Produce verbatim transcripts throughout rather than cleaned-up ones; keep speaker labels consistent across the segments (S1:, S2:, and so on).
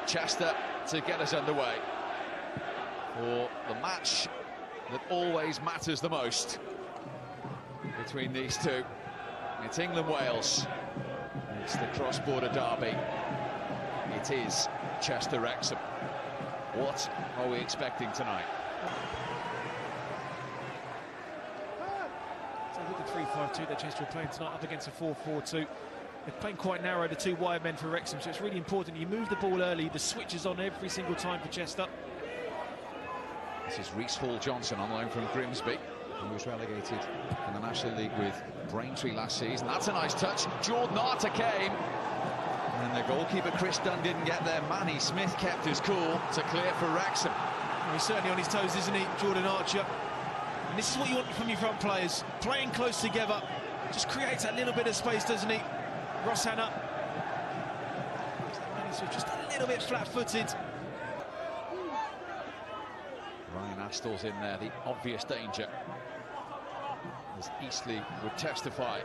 S1: Chester to get us underway for the match that always matters the most between these two. It's England-Wales. It's the cross-border derby. It is Chester-Wrexham. What are we expecting tonight?
S2: So with the three five two that Chester are playing tonight up against a four four two. They're playing quite narrow, the two wide men for Wrexham, so it's really important you move the ball early. The switch is on every single time for Chester.
S1: This is Reece Hall-Johnson on loan from Grimsby, who was relegated in the National League with Braintree last season. That's a nice touch. Jordan Arter came, and the goalkeeper Chris Dunn didn't get there. Manny Smith kept his cool to clear for Wrexham.
S2: Well, he's certainly on his toes, isn't he, Jordan Archer? And this is what you want from your front players, playing close together. Just creates that little bit of space, doesn't he? Ross Hannah, so just a little bit flat-footed.
S1: Ryan Astles in there, the obvious danger, as Eastleigh would testify.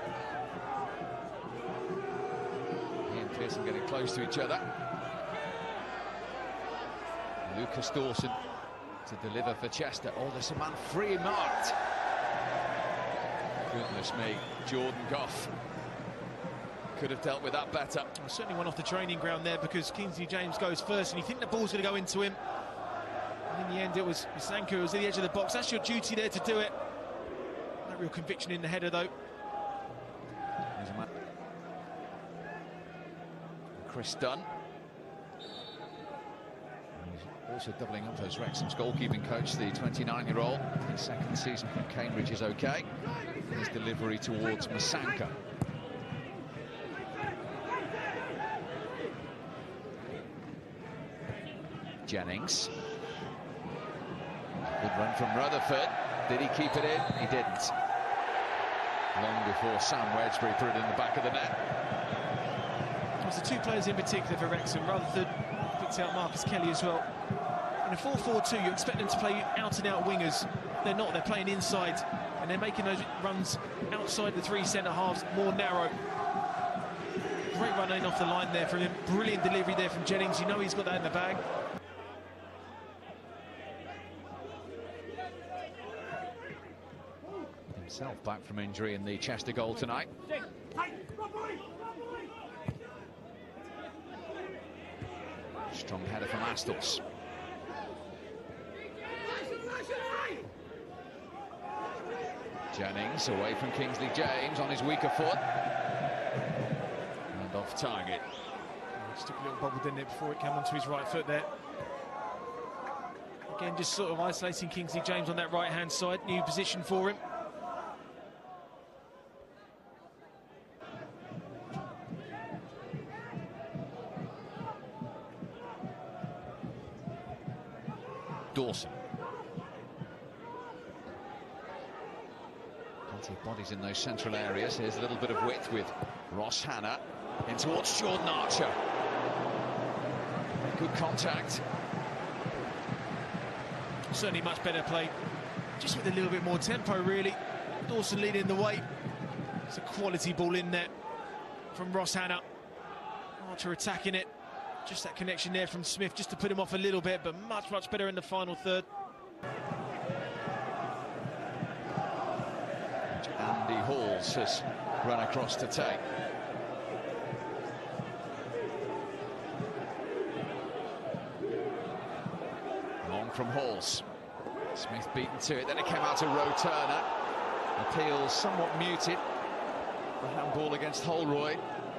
S1: He and Pearson getting close to each other. Lucas Dawson to deliver for Chester. Oh, there's a man free marked. Goodness me, Jordan Gough could have dealt with that better.
S2: Well, certainly went off the training ground there because Kingsley James goes first, and you think the ball's going to go into him. And in the end, it was Sanko who was at the edge of the box. That's your duty there to do it. No real conviction in the header, though.
S1: Chris Dunn. He's also doubling up as Wrexham's goalkeeping coach, the twenty-nine-year-old. His second season from Cambridge is okay. His delivery towards Masanka. Jennings. Good run from Rutherford. Did he keep it in? He didn't. Long before Sam Wedgbury put it in the back of the net.
S2: There's the two players in particular for Wrexham. Rutherford picked out Marcus Kelly as well. In a four four two, you expect them to play out-and-out wingers. They're not. They're playing inside, and they're making those runs outside the three centre-halves more narrow. Great run in off the line there from him. Brilliant delivery there from Jennings. You know he's got that in the bag.
S1: Himself back from injury in the Chester goal tonight. Strong header from Astles. Jennings away from Kingsley James on his weaker foot. And off target.
S2: Just took a little bobble, didn't it, before it came onto his right foot there. Again, just sort of isolating Kingsley James on that right-hand side. New position for him.
S1: Dawson. Plenty of bodies in those central areas. Here's a little bit of width with Ross Hannah in towards Jordan Archer. Good contact.
S2: Certainly much better play, just with a little bit more tempo, really. Dawson leading the way. It's a quality ball in there from Ross Hannah. Archer attacking it. Just that connection there from Smith, just to put him off a little bit, but much, much better in the final third.
S1: Andy Halls has run across to take. Long from Halls. Smith beaten to it, then it came out to Rowe Turner. Appeals somewhat muted. The handball against Holroyd.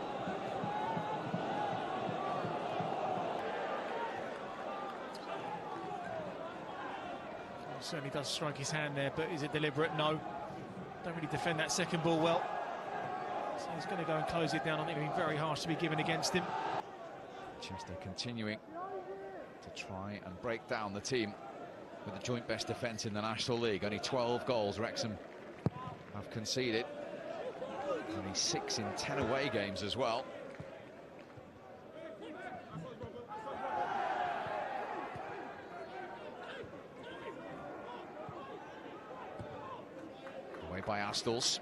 S2: Certainly does strike his hand there, but is it deliberate? No. Don't really defend that second ball well. So he's going to go and close it down. I think it'll be very harsh to be given against him.
S1: Chester continuing to try and break down the team with the joint best defence in the National League. Only twelve goals Wrexham have conceded. Only six in ten away games as well. Away by Astles.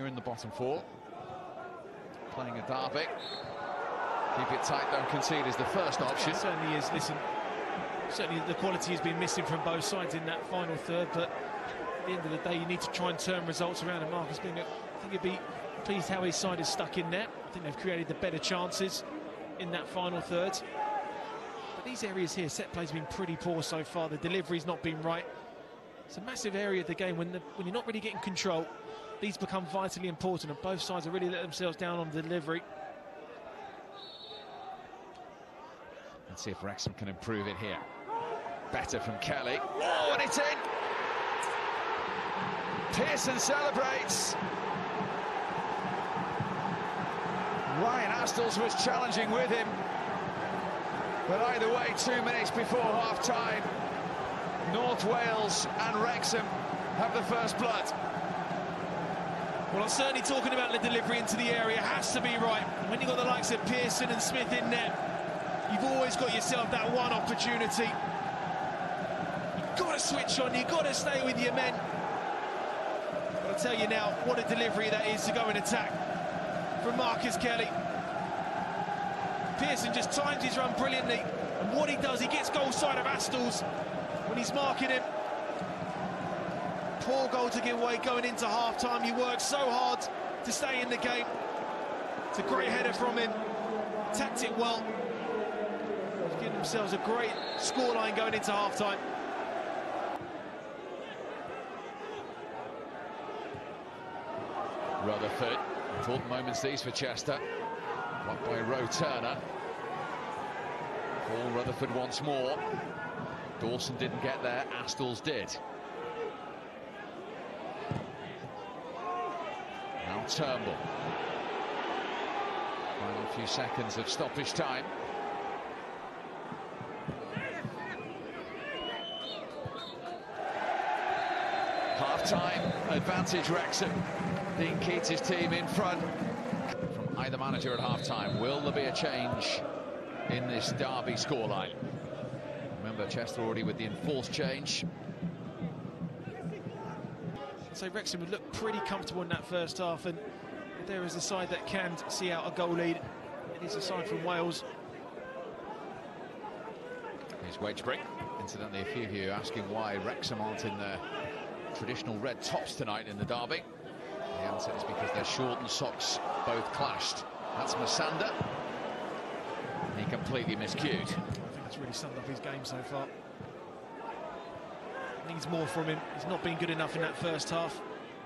S1: you're in the bottom four. Playing a derby. Keep it tight, don't concede is the first option.
S2: It certainly is. Listen, certainly the quality has been missing from both sides in that final third, but at the end of the day, you need to try and turn results around. And Marcus Bingham, I think he'd be pleased how his side is stuck in net. I think they've created the better chances in that final third. But these areas here, set play's been pretty poor so far. The delivery's not been right. It's a massive area of the game when, the, when you're not really getting control. These become vitally important, and both sides have really let themselves down on the delivery.
S1: Let's see if Wrexham can improve it here. Better from Kelly. Oh, and it's in! Pearson celebrates. Ryan Astles was challenging with him. But either way, two minutes before half-time, North Wales and Wrexham have the first blood.
S2: Well, I'm certainly talking about the delivery into the area. Has to be right. When you've got the likes of Pearson and Smith in net, you've always got yourself that one opportunity. You've got to switch on, you've got to stay with your men. But I'll tell you now, what a delivery that is to go and attack from Marcus Kelly. Pearson just times his run brilliantly, and what he does, he gets goal side of Astles when he's marking him. Poor goal to give away going into half-time. He worked so hard to stay in the game. It's a great header from him. Tapped it well. He's given themselves a great scoreline going into half-time.
S1: Rutherford. Important moments these for Chester. Blocked by Rowe Turner. Paul Rutherford once more. Dawson didn't get there, Astles did. Now Turnbull. Final few seconds of stoppage time. Half-time advantage Wrexham. Dean Keats' team in front. From either manager at half-time, will there be a change in this derby scoreline? Remember, Chester already with the enforced change.
S2: So Wrexham would look pretty comfortable in that first half, and if there is a side that can see out a goal lead, it is a side from Wales.
S1: Here's Wedgbury. Incidentally, a few of you asking why Wrexham aren't in their traditional red tops tonight in the derby. The answer is because their shortened socks both clashed. That's Mosander. He completely miscued.
S2: I think that's really summed up his game so far. Needs more from him. He's not been good enough in that first half.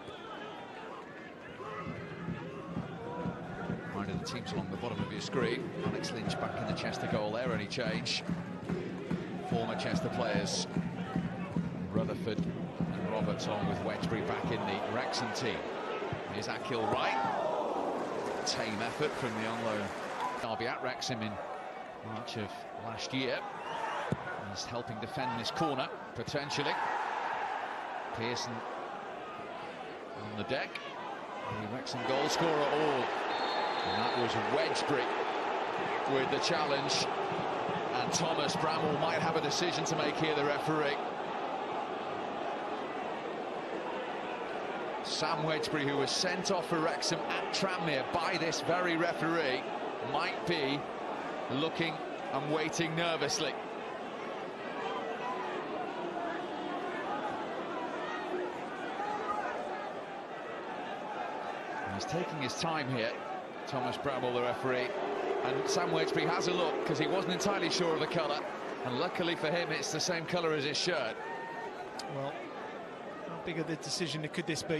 S1: Right of the teams along the bottom of your screen. Alex Lynch back in the Chester goal there. Any change? Former Chester players Rutherford and Roberts along with Wedgbury back in the Wrexham team. Here's Akil Wright. Tame effort from the on-loan derby at Wrexham in March of last year. He's helping defend this corner, potentially. Pearson on the deck. The Wrexham goal scorer all. And that was Wedgbury with the challenge. And Thomas Bramwell might have a decision to make here, the referee. Sam Wedgbury, who was sent off for Wrexham at Tranmere by this very referee, might be looking and waiting nervously. He's taking his time here, Thomas Bramwell, the referee, and Sam Wedgbury has a look because he wasn't entirely sure of the colour, and luckily for him it's the same colour as his shirt.
S2: Well, how big of the decision could this be?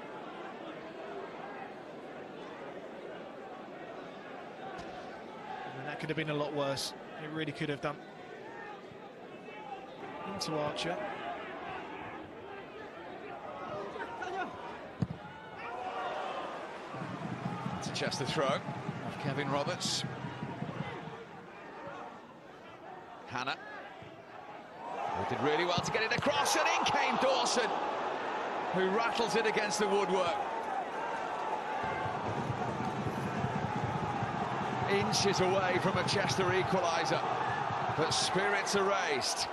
S2: And that could have been a lot worse. It really could have done. Into Archer.
S1: It's a Chester throw of Kevin Roberts. Hannah. Who did really well to get it across, and in came Dawson, who rattles it against the woodwork. Inches away from a Chester equaliser, but spirits are raised.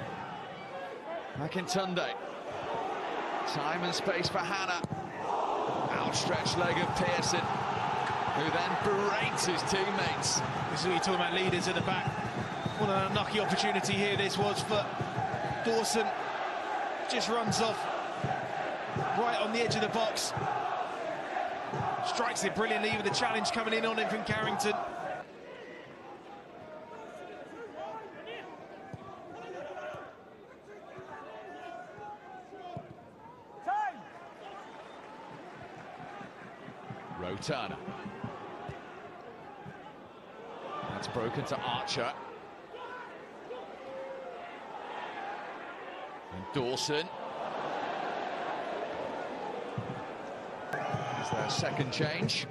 S1: Akintunde. Time and space for Hannah. outstretched leg of Pearson, who then berates his teammates.
S2: This is what you're talking about, leaders at the back. What an unlucky opportunity here this was for Dawson. Just runs off right on the edge of the box. Strikes it brilliantly with the challenge coming in on him from Carrington.
S1: Turner. That's broken to Archer. And Dawson. Is their second change.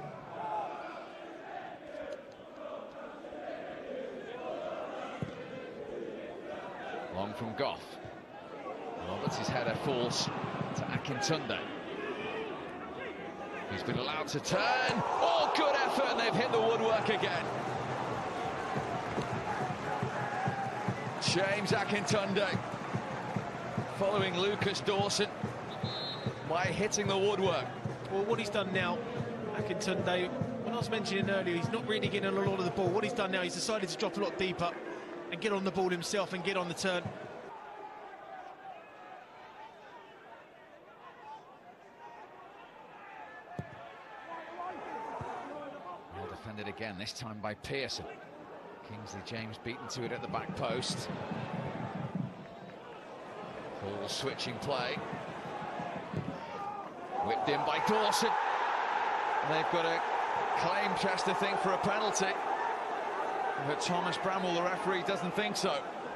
S1: Long from Goff. Roberts' header falls to Akintunde. He's been allowed to turn. Oh, good effort, and they've hit the woodwork again. James Akintunde following Lucas Dawson by hitting the woodwork.
S2: Well, what he's done now, Akintunde, when I was mentioning earlier, he's not really getting a lot of the ball. What he's done now, he's decided to drop a lot deeper and get on the ball himself and get on the turn.
S1: Defended again, this time by Pearson. Kingsley James beaten to it at the back post. Ball switching play. Whipped in by Dawson. They've got to claim Chester think for a penalty. But Thomas Bramwell, the referee, doesn't think so.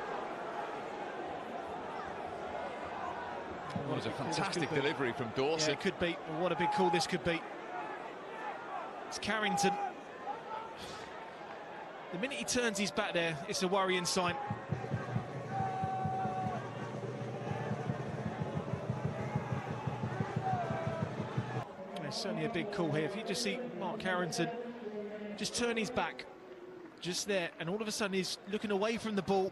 S1: It was a fantastic delivery from Dawson.
S2: Yeah, it could be. What a big call this could be. It's Carrington. The minute he turns his back there, it's a worrying sign. There's certainly a big call here. If you just see Mark Carrington just turn his back, just there, and all of a sudden he's looking away from the ball.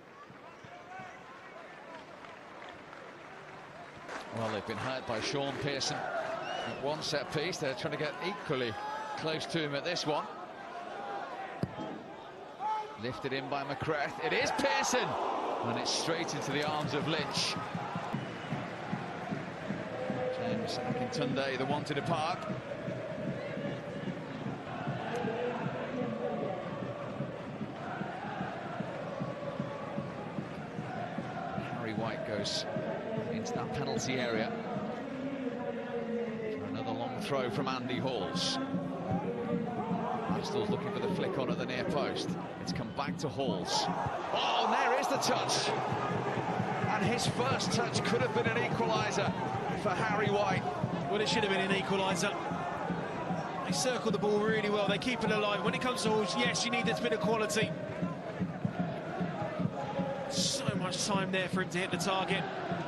S1: Well, they've been hurt by Sean Pearson at one set piece. They're trying to get equally close to him at this one. Lifted in by McCreth. It is Pearson, and it's straight into the arms of Lynch. James Akintunde, the one to depart. Harry White goes into that penalty area for another long throw from Andy Halls. Astles looking for the flick on at the near post. It's come back to Halls. Oh, and there is the touch. And his first touch could have been an equaliser for Harry White.
S2: Well, it should have been an equaliser. They circle the ball really well. They keep it alive. When it comes to Halls, yes, you need this bit of quality. So much time there for him to hit the target.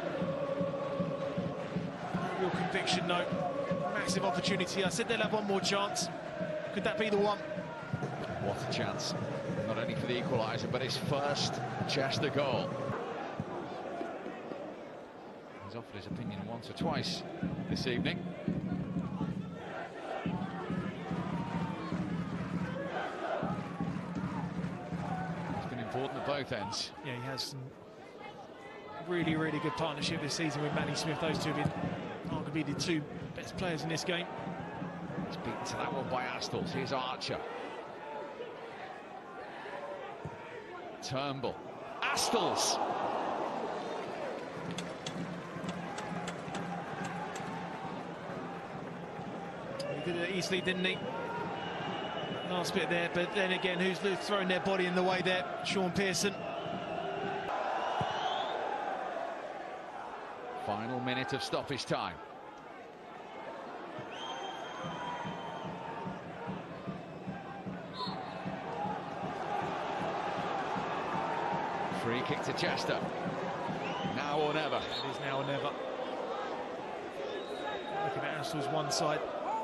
S2: Real conviction, though. Massive opportunity. I said they'll have one more chance. Could that be the one?
S1: What a chance. Not only for the equaliser, but his first Chester goal. He's offered his opinion once or twice this evening. It's been important at both ends.
S2: Yeah, he has some really, really good partnership this season with Manny Smith. Those two have been arguably the two best players in this game.
S1: He's beaten to that one by Astles. Here's Archer. Turnbull. Astles.
S2: He did it easily, didn't he? Last bit there, but then again, who's throwing their body in the way there? Sean Pearson.
S1: Final minute of stoppage time. Free kick to Chester. Now or never.
S2: It is now or never. Looking at Astles one side.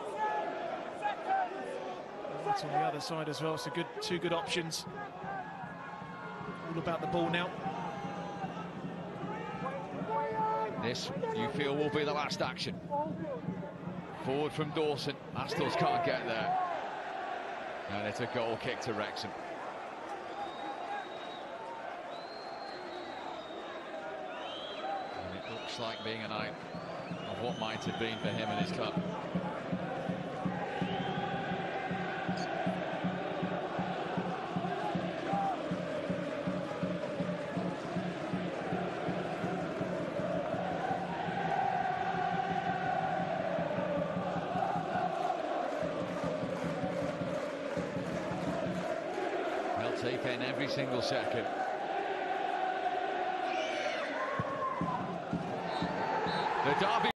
S2: That's on the other side as well. So good, two good options. All about the ball now.
S1: This, you feel, will be the last action. Forward from Dawson. Astles can't get there. And it's a goal kick to Wrexham. And it looks like being a night of what might have been for him and his club. Take in every single second. The derby